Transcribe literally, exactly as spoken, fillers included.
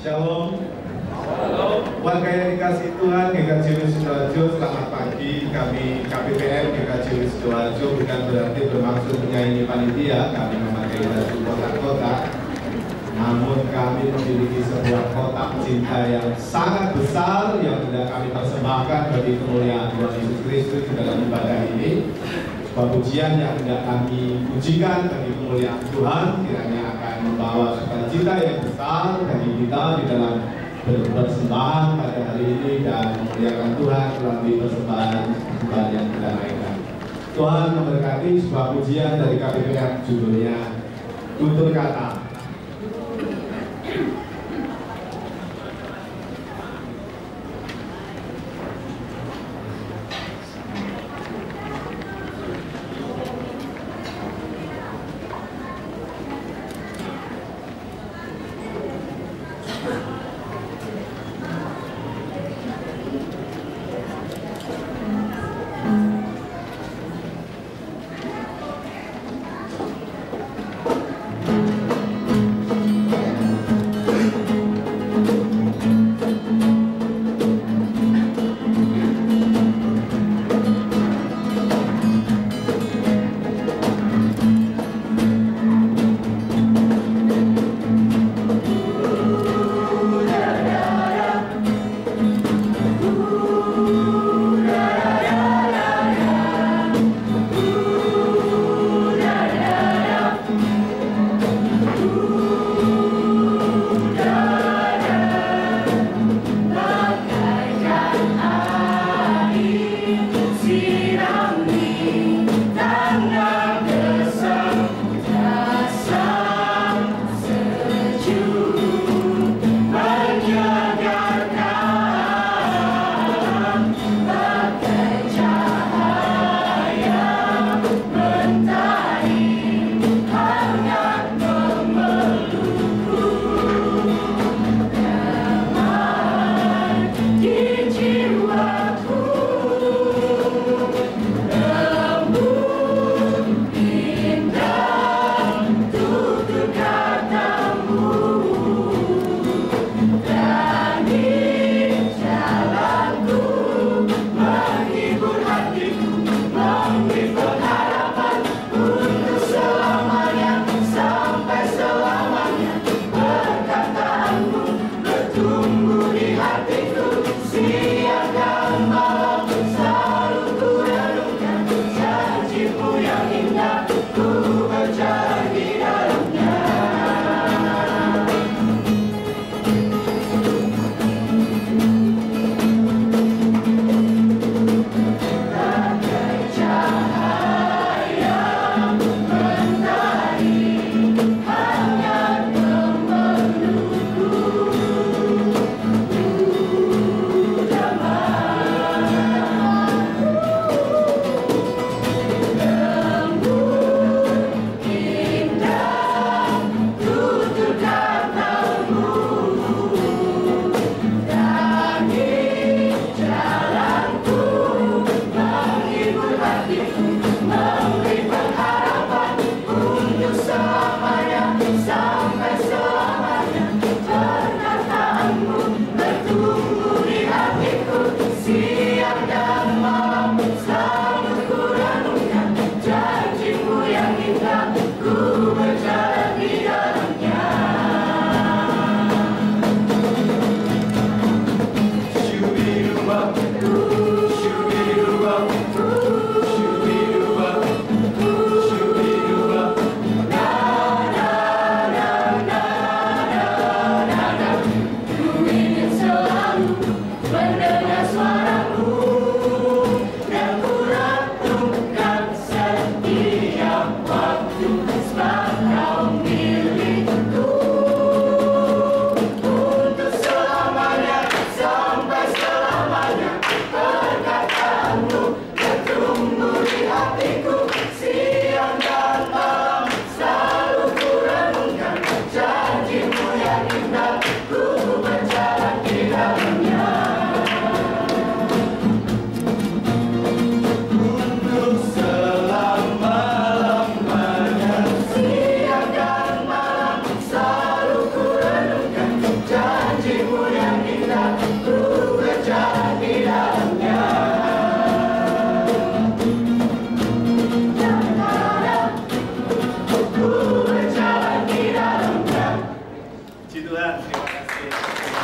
Shalom. Halo. Warga yang dikasih Tuhan, G K J W Sidoarjo, selamat pagi. Kami K P P M G K J W Sidoarjo bukan berarti bermaksud menyaingi panitia. Kami memakai baju kotak-kotak, namun kami memiliki sebuah kotak cinta yang sangat besar yang hendak kami persembahkan bagi kemuliaan Tuhan Yesus Kristus di dalam ibadah ini. Sebuah pujian yang hendak kami pujikan bagi kemuliaan Tuhan, kiranya akan membawa sukacita yang besar bagi kita di dalam berpersembahan pada hari ini dan memuliakan Tuhan melalui persembahan persembahan yang kita naikkan. Tuhan memberkati sebuah pujian dari K P P M judulnya Tutur Kata. Jangan Tuhan. Terima kasih.